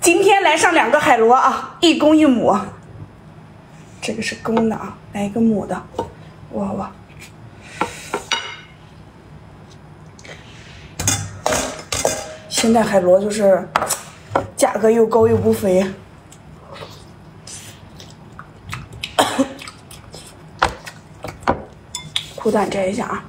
今天来上2个海螺啊，一公一母。这个是公的啊，来一个母的。哇哇！现在海螺就是价格又高又不菲。苦胆摘一下啊。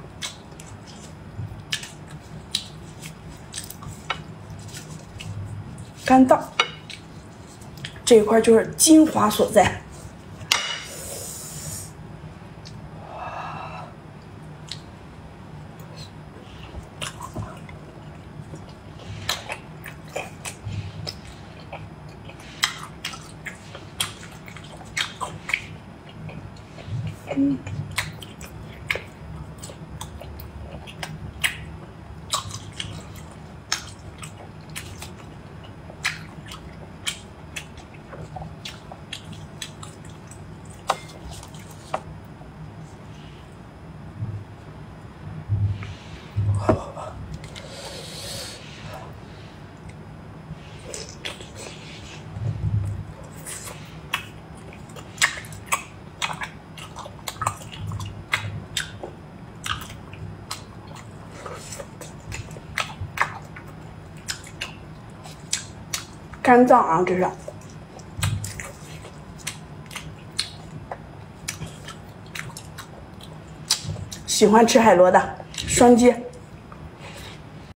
肝脏这一块就是精华所在。肝脏啊，这是。喜欢吃海螺的双击。